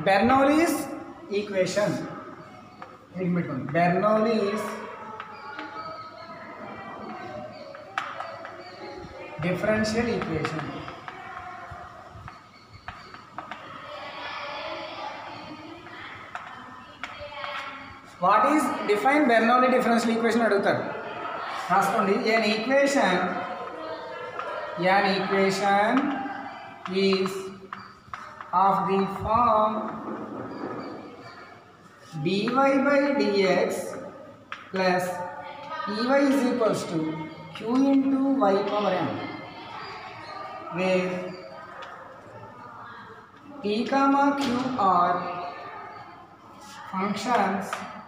Bernoulli's equation, Bernoulli's differential equation. What is define Bernoulli differential equation అడుగుతారు. రాసుకోండి. an equation is of the form dy by dx plus ey is equals to q into y power n, where p comma q are functions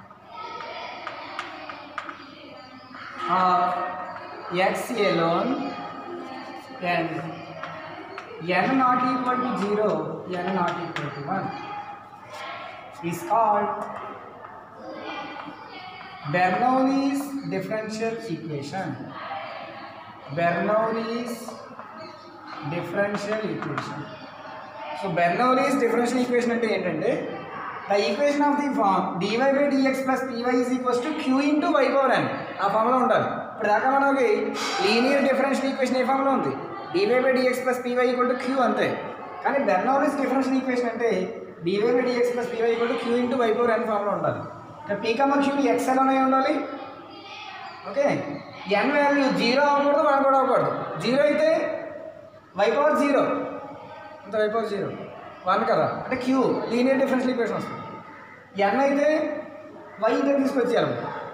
of x alone and n not equal to 0, n not equal to 1 is called Bernoulli's differential equation. Bernoulli's differential equation. So Bernoulli's differential equation అంటే ఏంటంటే the equation of the form dy by dx plus py is equals to q into y power n ఆ formula ఉండాలి. ఇప్పుడు దాకా మనకి linear differential equation ఏ formula ఉంది, dy by dx plus py equal to q అంతే. కానీ Bernoulli's differential equation అంటే dy by dx plus py equal to q into y power n formula ఉండాలి. ఇక్కడ p comma q x అనే ఉండాలి. Okay, n value 0 అవ్వకూడదు, 1 కూడా అవ్వకూడదు. 0 అయితే y పవర్ 0, అంత y పవర్ 0, 1 కదా, అంటే q లీనియర్ డిఫరెన్షియల్ ఈక్వేషన్ వస్తుంది. n అయితే y దగ్గర తీసుకొచ్చారు,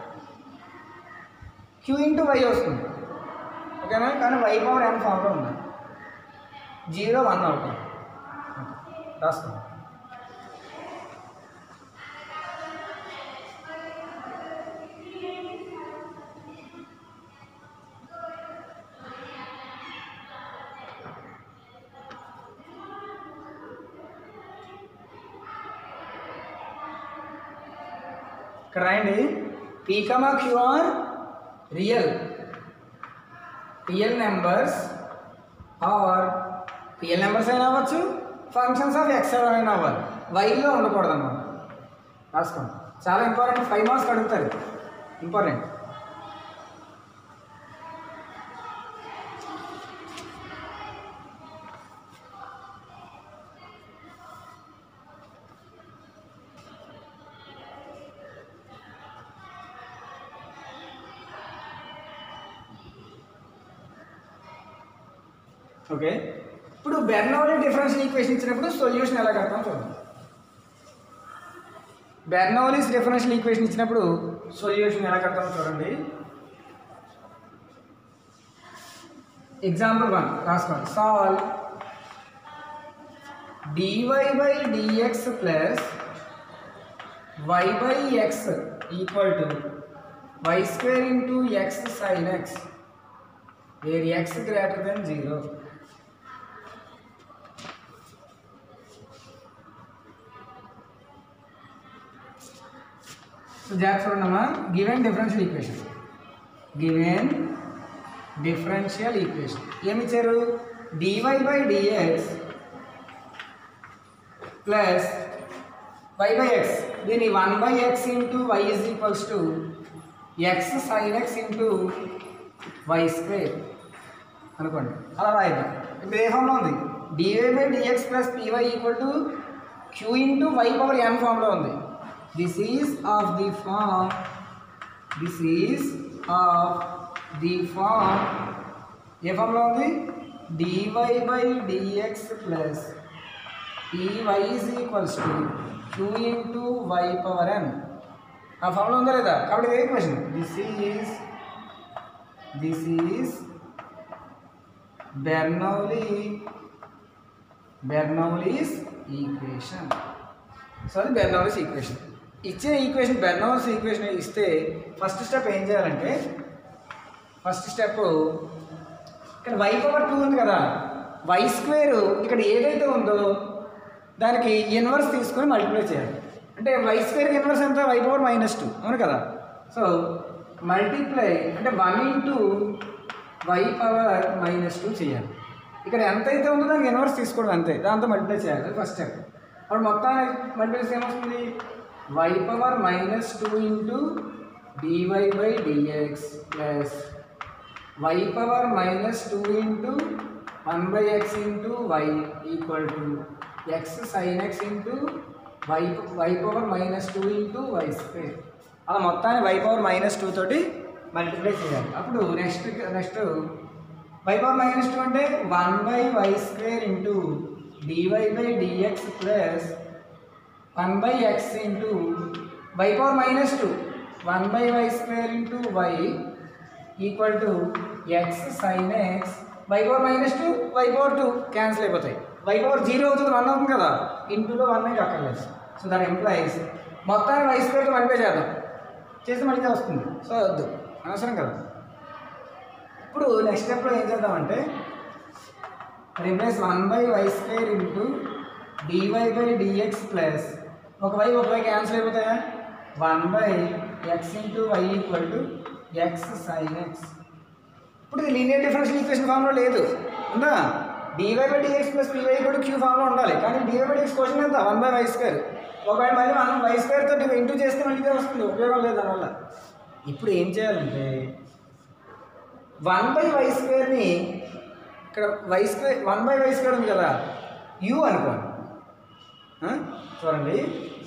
q ఇంటూ y వస్తుంది. ఓకేనా, కానీ y పవర్ n ఫామ్లో ఉంది, 0 1 అవుతుంది. రాస్తుంది. ఇక్కడ రాయండి, p comma q are real numbers or real numbers అయినా అవ్వచ్చు, ఫంక్షన్స్ ఆఫ్ ఎక్స్ అయినా అవ్వాలి, వైలో ఉండకూడదు అన్నమాట. రాసుకోండి, చాలా ఇంపార్టెంట్, 5 మార్క్స్ అడుగుతారు, ఇంపార్టెంట్. ఓకే, ఇప్పుడు బెర్నౌలీ డిఫరెన్షియల్ ఈక్వేషన్ ఇచ్చినప్పుడు సొల్యూషన్ ఎలా కడతాం చూద్దాం. బెర్నౌలీస్ డిఫరెన్షియల్ ఈక్వేషన్ ఇచ్చినప్పుడు సొల్యూషన్ ఎలా కడతాం చూడండి. ఎగ్జాంపుల్ 1 రాసుకోండి. Solve dy by dx plus y by x equal to y square into x sin x, where x greater than 0. So జాగ్రత్త చూడమ్మా, గివెన్ డిఫరెన్షియల్ ఈక్వేషన్ ఏమి ఇచ్చారు, dy by dx plus y by x, దీని 1 by x into y is equals to x sin x into y square అనుకోండి, అలా రాయద్దాం. ఇప్పుడు ఏ ఫామ్లో ఉంది, dy by dx plus py equal to q into y power n ఫామ్లో ఉంది. This is of the form ఏ ఫామ్లో ఉంది, dy by dx plus py is equals to q into y power n ఆ ఫామ్లో ఉందా లేదా, కాబట్టి ఏ equation, this is Bernoulli's equation. So అది బెర్నౌలీస్ ఈక్వేషన్. ఇచ్చిన ఈక్వేషన్ బెర్నౌలీస్ ఈక్వేషన్ ఇస్తే ఫస్ట్ స్టెప్ ఏం చేయాలంటే, ఫస్ట్ స్టెప్ ఇక్కడ y పవర్ 2 ఉంది కదా, y స్క్వేర్ ఇక్కడ ఏదైతే ఉందో దానికి ఇన్వర్స్ తీసుకొని మల్టిప్లై చేయాలి. అంటే y స్క్వేర్కి ఇన్వర్స్ ఎంత, y పవర్ -2 అవును కదా. సో మల్టిప్లై అంటే 1 ఇంటూ y పవర్ -2 చేయాలి. ఇక్కడ ఎంత అయితే ఉందో దానికి ఇన్వర్స్ తీసుకోవడం అంతే, దాంతో మల్టిప్లై చేయాలి, ఫస్ట్ స్టెప్. అప్పుడు మొత్తాన్ని మల్టిప్లై ఏమొస్తుంది y power -2 into dy/dx plus y power -2 into 1/x into y equal to x sin x into y power -2 into y square. అలా మొత్తాన్ని y పవర్ -2 తోటి మల్టిప్లై చేయాలి. అప్పుడు నెక్స్ట్ y పవర్ -2 అంటే 1/y square into dy/dx plus 1/x into y power -2 1/y square into y equal to x sin x y power -2 y power 2 cancel అయిపోతాయి. y పవర్ 0 అవుతుంది 1 అవుతుంది కదా ఇంటూలో 1 అయితే అక్కర్లేదు. సో దట్ ఎంప్లాయిస్ మొత్తాన్ని y స్క్వేర్తో మల్టిప్లై చేద్దాం చేసి మళ్ళీ వస్తుంది. సో వద్దు అనవసరం కదా. ఇప్పుడు నెక్స్ట్ స్టెప్లో ఏం చేద్దామంటే replace 1/y square into dy/dx plus ఒక y క్యాన్సిల్ అయిపోతాయా 1/x into y equal to x sin x. ఇప్పుడు ఇది లీనియర్ డిఫరెన్షియల్ ఈక్వేషన్ ఫామ్లో లేదు ఉందా dy/dx plus py equal to q ఫామ్లో ఉండాలి. కానీ dy/dx క్వశ్చన్ ఎంత 1/y స్క్వేర్. ఒకవేళ మళ్ళీ మనం y స్క్వేర్ తోటి ఇంటూ చేస్తే మళ్ళీ వస్తుంది ఉపయోగం లేదు దానివల్ల. ఇప్పుడు ఏం చేయాలంటే 1/y స్క్వేర్ని ఇక్కడ y స్క్వేర్ 1/y స్క్వేర్ ఉంది కదా u అనుకోండి. చూడండి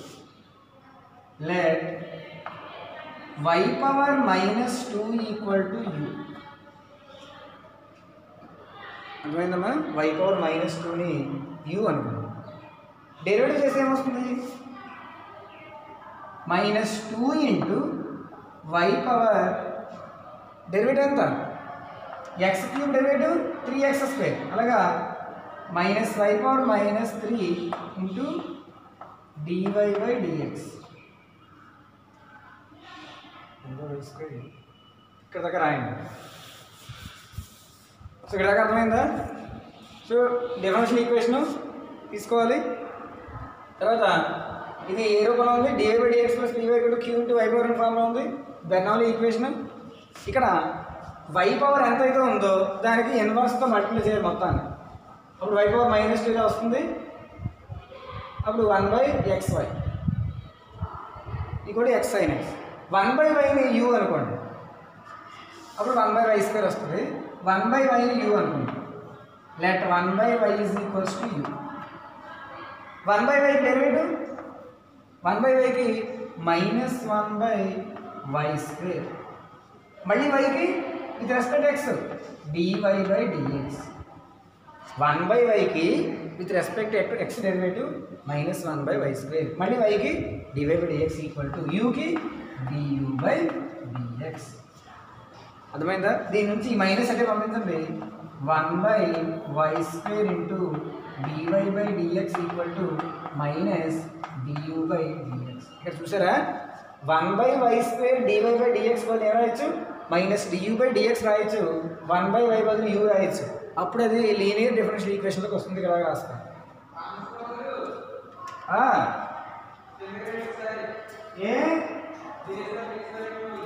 let y power -2 equal to u. అర్థమైందమ్మా y పవర్ -2ని u అనుకోండి. డెరివేటివ్ చేస్తే ఏమొస్తుంది -2 ఇంటూ y పవర్ డెరివేటివ్ ఎంత x³ డెరివేటివ్ 3x స్క్వేర్ అలాగా -y పవర్ -3 ఇంటూ dy/dx ఇక్కడ దగ్గర రాయండి. సో ఇక్కడ దాకా అర్థమైందా. సో డిఫరెన్షియల్ ఈక్వేషను తీసుకోవాలి. తర్వాత ఇది ఏ రూపంలో ఉంది dy/dx plus py q into y power ఫామ్లో ఉంది బెర్నౌలీ ఈక్వేషన్. ఇక్కడ y పవర్ ఎంత అయితే ఉందో దానికి ఇన్వర్స్తో మల్టిప్లై చేయాలి మొత్తాన్ని. అప్పుడు y పవర్ -2 వస్తుంది. అప్పుడు 1/xy ఇది కూడా x sin x 1/yని u అనుకోండి. అప్పుడు 1/y స్క్వేర్ వస్తుంది. 1/yని u అనుకోండి. Let 1/y is equals to u. 1/y derivative 1/yకి -1/y స్క్వేర్ మళ్ళీ yకి విత్ రెస్పెక్ట్ x dy/dx 1/yకి with respect x derivative -1/y square మళ్ళీ yకి dy/dx ఈక్వల్ టు uకి du/dx. అర్థమైందా. దీని నుంచి ఈ మైనస్ అంటే పంపించండి 1/y square into dy/dx equal to -du/dx. ఇక్కడ చూసారా 1/y స్క్వేర్ dy/dx బదులు ఏం రాయొచ్చు -du/dx రాయొచ్చు 1/y బదులు u రాయొచ్చు. అప్పుడు అది లీనియర్ డిఫరెన్షియల్ ఈక్వేషన్లోకి వస్తుంది. ఇక్కడ రాస్తాను ఏ